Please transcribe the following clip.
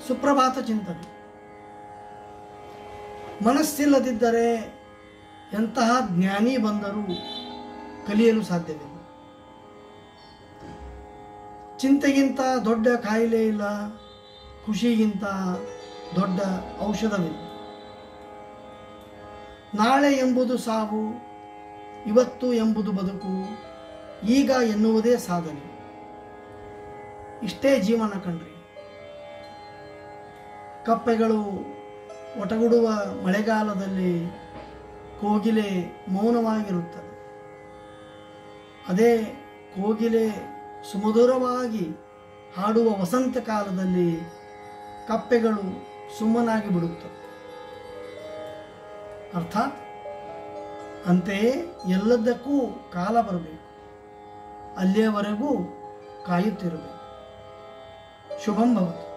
ಸುಪ್ರಭಾತ ಚಿಂತನೆ. ಮನಸ್ಸಿಲ್ಲದಿದ್ದರೆ ಎಂತಹ ಜ್ಞಾನಿ ಬಂದರೂ ಕಲಿಯಲು ಸಾಧ್ಯವಿಲ್ಲ. ಚಿಂತೆಗಿಂತ ದೊಡ್ಡ ಕಾಯಿಲೆ ಇಲ್ಲ, ಖುಷಿಗಿಂತ ದೊಡ್ಡ ಔಷಧವಿಲ್ಲ. ನಾಳೆ ಎಂಬುದು ಸಾವು, ಇವತ್ತು ಎಂಬುದು ಬದುಕು, ಈಗ ಎನ್ನುವುದೇ ಸಾಧನೆ. ಇಷ್ಟೇ ಜೀವನ ಕಣ್ರಿ. ಕಪ್ಪೆಗಳು ಒಟಗುಡುವ ಮಳೆಗಾಲದಲ್ಲಿ ಕೋಗಿಲೆ ಮೌನವಾಗಿರುತ್ತದೆ. ಅದೇ ಕೋಗಿಲೆ ಸುಮಧುರವಾಗಿ ಹಾಡುವ ವಸಂತ ಕಾಲದಲ್ಲಿ ಕಪ್ಪೆಗಳು ಸುಮ್ಮನಾಗಿ ಬಿಡುತ್ತವೆ. ಅರ್ಥಾತ್ ಅಂತೆಯೇ ಎಲ್ಲದಕ್ಕೂ ಕಾಲ ಬರಬೇಕು, ಅಲ್ಲಿಯವರೆಗೂ ಕಾಯುತ್ತಿರಬೇಕು. ಶುಭಂ ಭವತು.